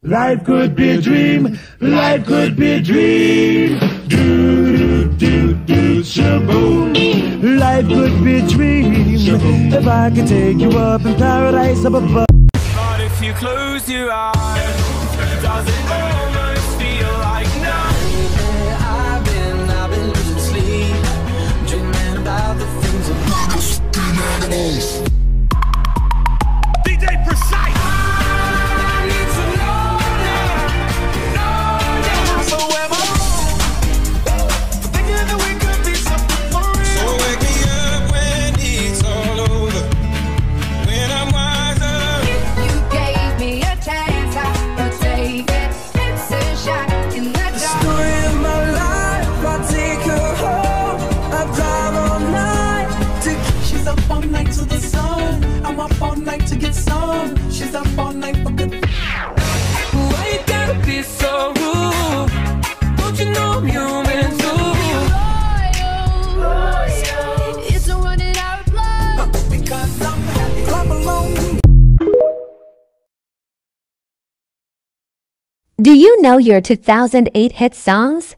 Life could be a dream, life could be a dream. Do, shaboom. Life could be a dream. Shaboom. If I could take you up in paradise up above. But if you close your eyes, does it almost feel like now? I've been losing sleep, dreaming about the things of animals. DJ Precise. She's up all night for good. Why you gotta be so rude? Don't you know I'm human too? It's a running out of blood. Because I'm happy, clap along. Do you know your 2008 hit songs?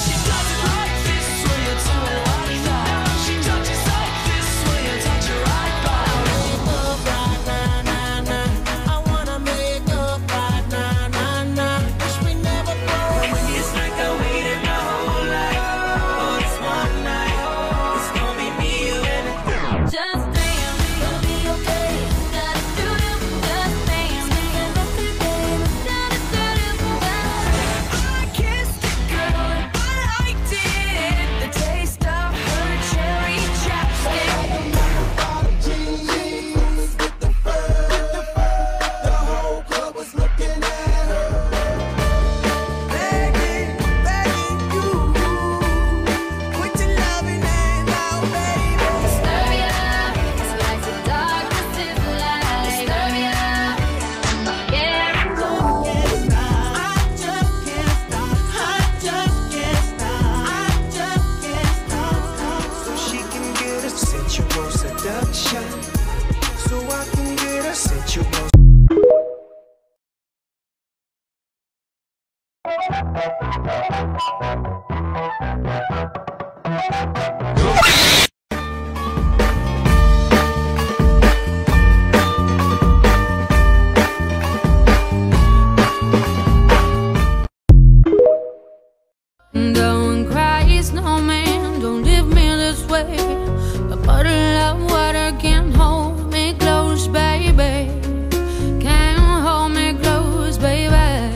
Don't cry, snowman, don't leave me this way. A bottle of water can't hold me close, baby. Can't hold me close, baby.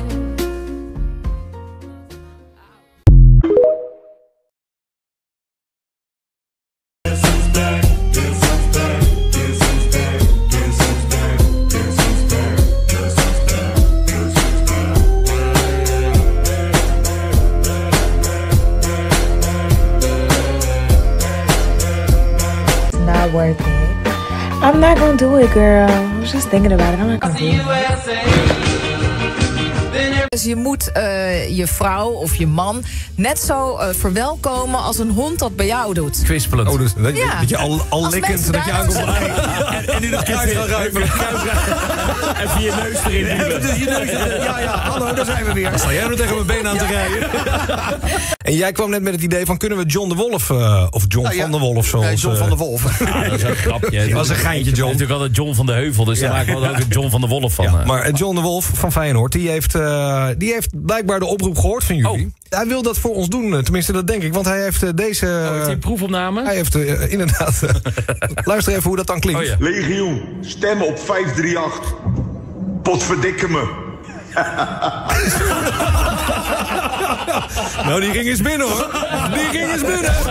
Worth it. I'm not gonna do it, girl. I was just thinking about it. I'm not gonna do it. Dus je moet je vrouw of je man net zo verwelkomen als een hond dat bij jou doet. Kwispelend. Oh, dus, dat je al likkend dat je aankomt. En in het kruis gaan ruimen. En via je neus erin. Ja, hallo, daar zijn we weer. Sta jij nog tegen mijn been aan te rijden? En jij kwam net met het idee van, kunnen we John de Wolf, of John van de Wolf zoals... Nee, John van de Wolf. Dat is een grapje. Dat was een geintje, John. Natuurlijk altijd John van de Heuvel, dus daar maken we ook een John van de Wolf van. Ja, maar John de Wolf van Feyenoord, die heeft blijkbaar de oproep gehoord van jullie. Oh. Hij wil dat voor ons doen, tenminste dat denk ik, want hij heeft deze... heeft hij een proefopname? Hij heeft inderdaad... luister even hoe dat dan klinkt. Oh, ja. Legioen, stem op 538. Potverdikke me. Nou, die ging eens binnen, hoor. Die ging eens binnen.